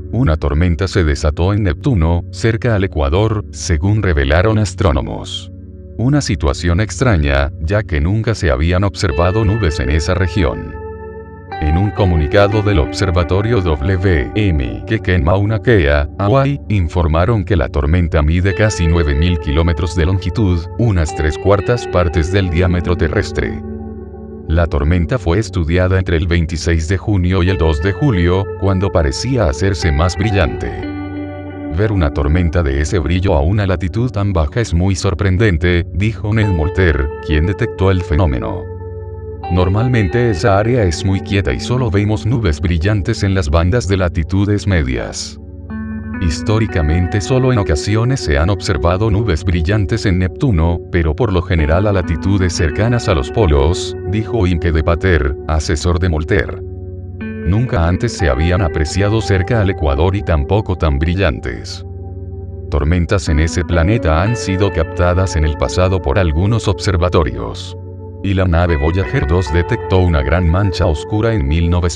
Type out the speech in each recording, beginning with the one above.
Una tormenta se desató en Neptuno, cerca al Ecuador, según revelaron astrónomos. Una situación extraña, ya que nunca se habían observado nubes en esa región. En un comunicado del observatorio WMKK en Mauna Kea, Hawái, informaron que la tormenta mide casi 9.000 kilómetros de longitud, unas 3/4 partes del diámetro terrestre. La tormenta fue estudiada entre el 26 de junio y el 2 de julio, cuando parecía hacerse más brillante. Ver una tormenta de ese brillo a una latitud tan baja es muy sorprendente, dijo Ned Moulter, quien detectó el fenómeno. Normalmente esa área es muy quieta y solo vemos nubes brillantes en las bandas de latitudes medias. Históricamente solo en ocasiones se han observado nubes brillantes en Neptuno, pero por lo general a latitudes cercanas a los polos, dijo Imke de Pater, asesor de Moulter. Nunca antes se habían apreciado cerca al Ecuador y tampoco tan brillantes. Tormentas en ese planeta han sido captadas en el pasado por algunos observatorios. Y la nave Voyager 2 detectó una gran mancha oscura en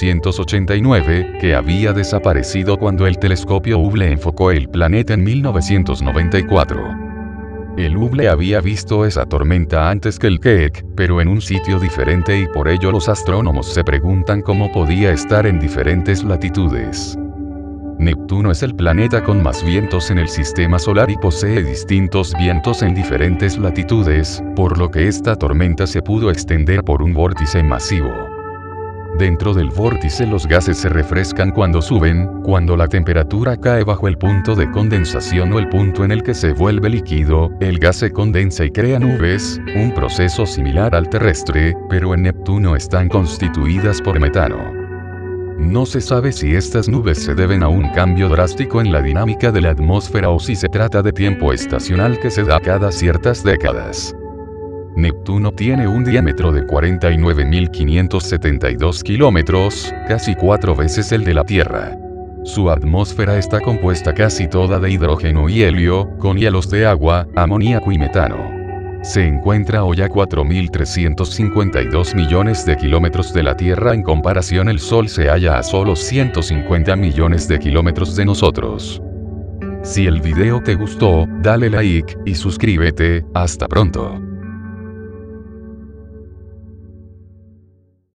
1989, que había desaparecido cuando el telescopio Hubble enfocó el planeta en 1994. El Hubble había visto esa tormenta antes que el Keck, pero en un sitio diferente y por ello los astrónomos se preguntan cómo podía estar en diferentes latitudes. Neptuno es el planeta con más vientos en el sistema solar y posee distintos vientos en diferentes latitudes, por lo que esta tormenta se pudo extender por un vórtice masivo. Dentro del vórtice los gases se refrescan cuando suben, cuando la temperatura cae bajo el punto de condensación o el punto en el que se vuelve líquido, el gas se condensa y crea nubes, un proceso similar al terrestre, pero en Neptuno están constituidas por metano. No se sabe si estas nubes se deben a un cambio drástico en la dinámica de la atmósfera o si se trata de tiempo estacional que se da cada ciertas décadas. Neptuno tiene un diámetro de 49.572 kilómetros, casi 4 veces el de la Tierra. Su atmósfera está compuesta casi toda de hidrógeno y helio, con hielos de agua, amoníaco y metano. Se encuentra hoy a 4.352 millones de kilómetros de la Tierra. En comparación, el Sol se halla a solo 150 millones de kilómetros de nosotros. Si el video te gustó, dale like y suscríbete. Hasta pronto.